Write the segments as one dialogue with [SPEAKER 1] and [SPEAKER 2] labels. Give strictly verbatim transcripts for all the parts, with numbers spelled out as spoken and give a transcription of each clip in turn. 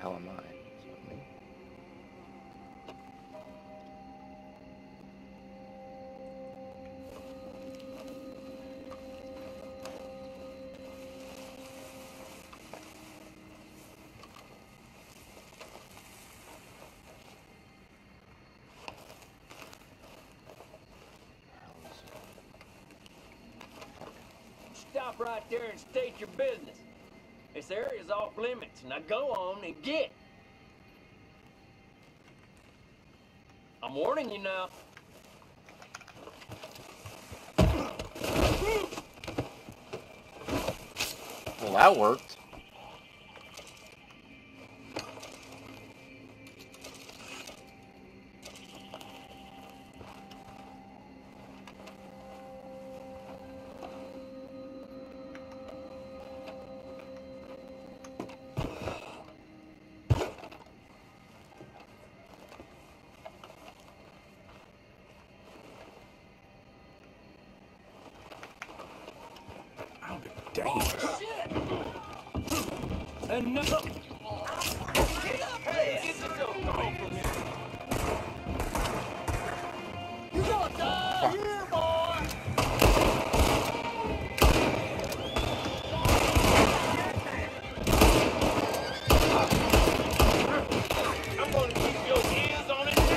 [SPEAKER 1] hell am I? Me?
[SPEAKER 2] Stop right there and state your business. This area's off limits. Now go on and get. I'm warning you now.
[SPEAKER 1] Well, that worked.
[SPEAKER 2] Oh, shit! Enough! Hey, get the dope away from here! You gonna die here, boy! I'm gonna keep your hands on it.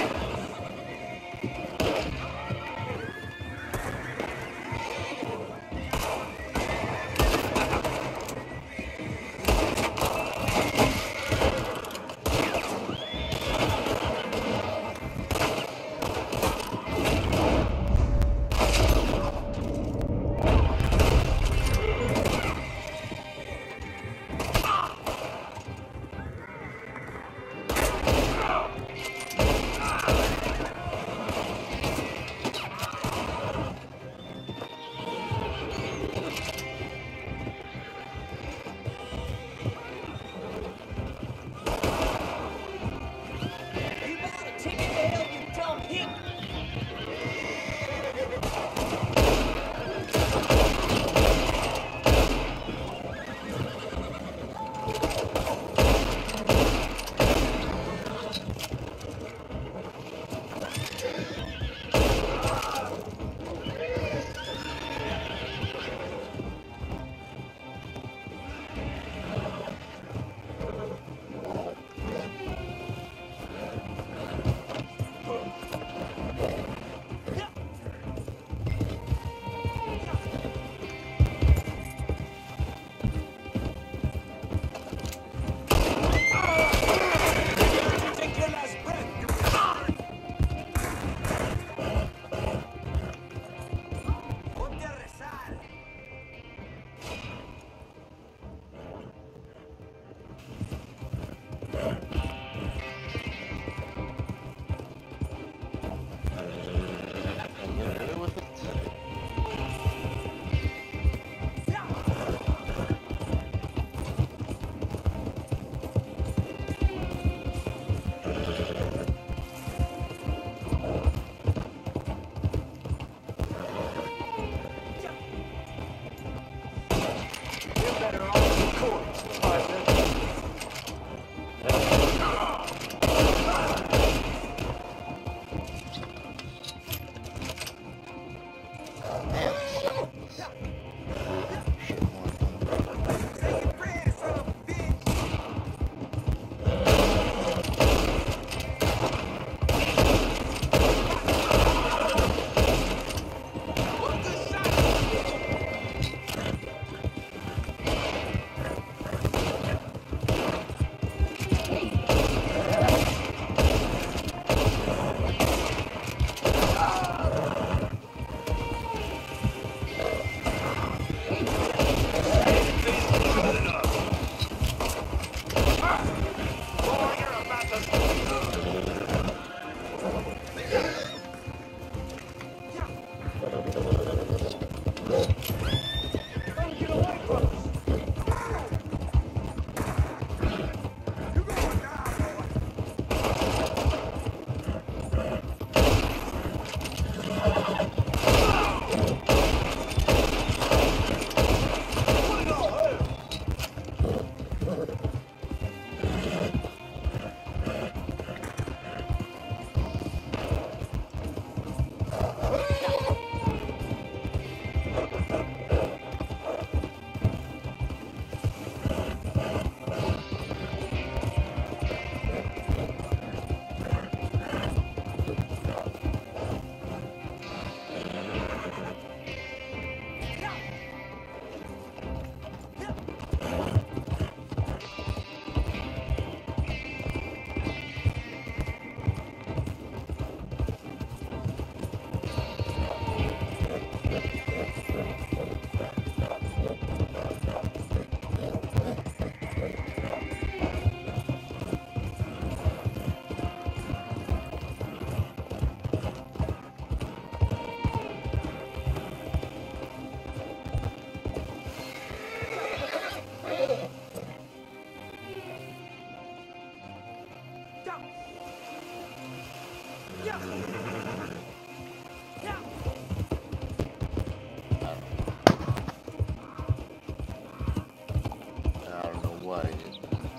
[SPEAKER 1] I don't know what it is, man.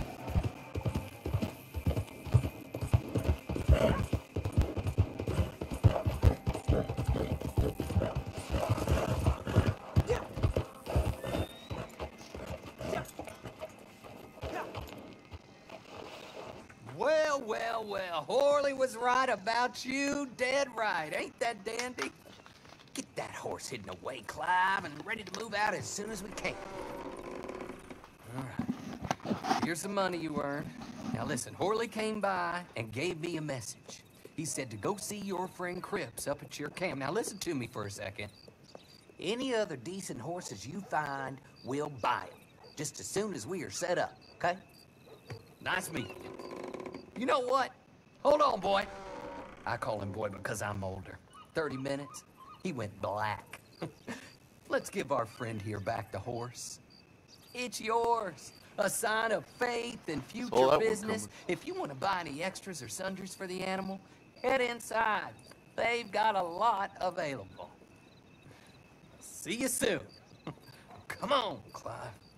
[SPEAKER 3] Well, well, well, Horley was right about you, dead right. Ain't that dandy? Get that horse hidden away, Clive, and ready to move out as soon as we can. All right. Here's the money you earned. Now listen, Horley came by and gave me a message. He said to go see your friend Cripps up at your camp. Now listen to me for a second. Any other decent horses you find, we'll buy them. Just as soon as we are set up, okay? Nice meeting you. You know what? Hold on, boy. I call him boy because I'm older. Thirty minutes, he went black. Let's give our friend here back the horse. It's yours. A sign of faith and future
[SPEAKER 1] that would
[SPEAKER 3] business.
[SPEAKER 1] come-
[SPEAKER 3] If you want to buy any extras or sundries for the animal, head inside. They've got a lot available. See you soon. Come on, Clive.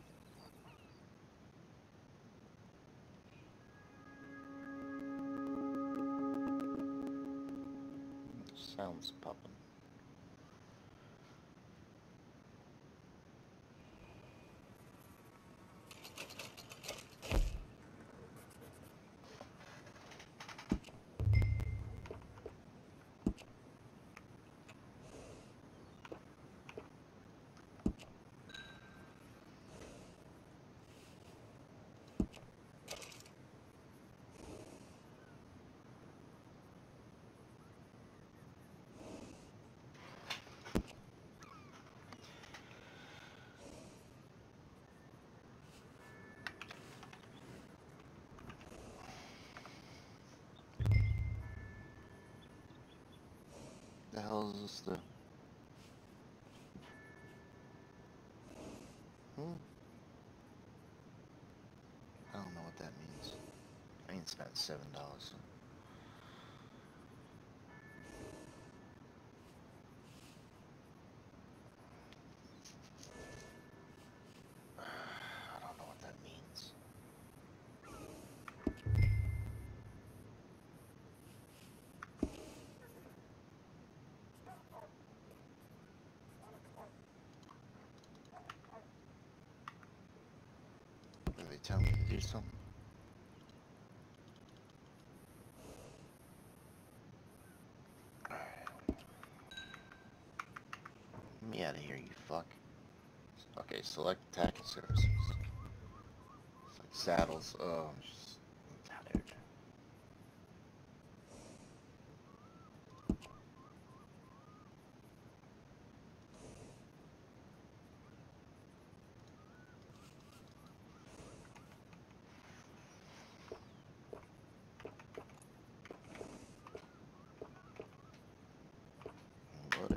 [SPEAKER 1] Sounds popping. The hell is this? The hmm? I don't know what that means. I ain't spent seven dollars. I don't know what that means. Are they telling me to do something? Alright. Get me out of here, you fuck. Okay, select attack and services. It's like saddles. Oh, I'm just I'm tired. Whatever.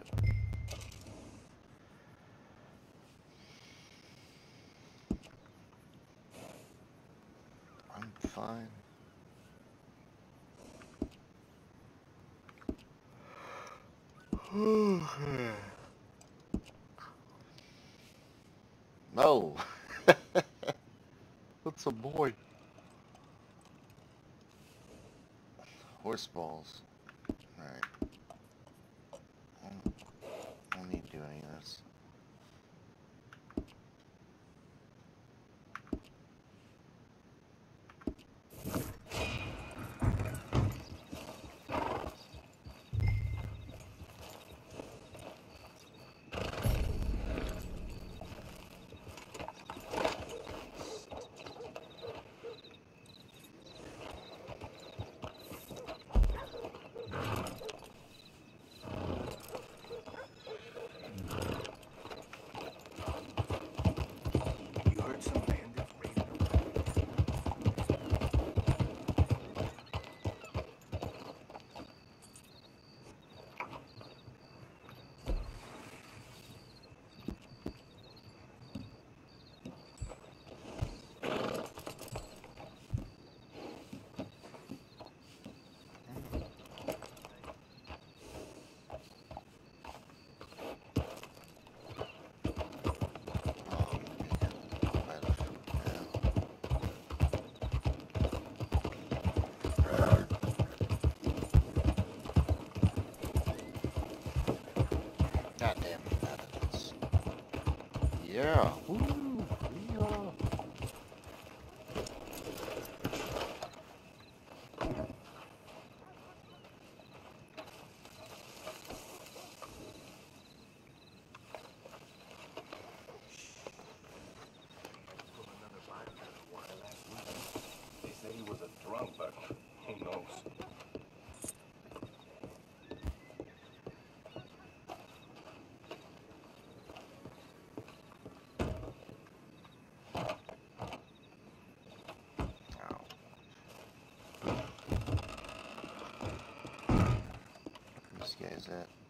[SPEAKER 1] I'm fine. No. What's a boy? Horse balls. Alright. I don't, I don't need to do any of this. Yeah. Woo. Yeah.
[SPEAKER 4] They said he was a drunk, but who knows?
[SPEAKER 1] This guy's at.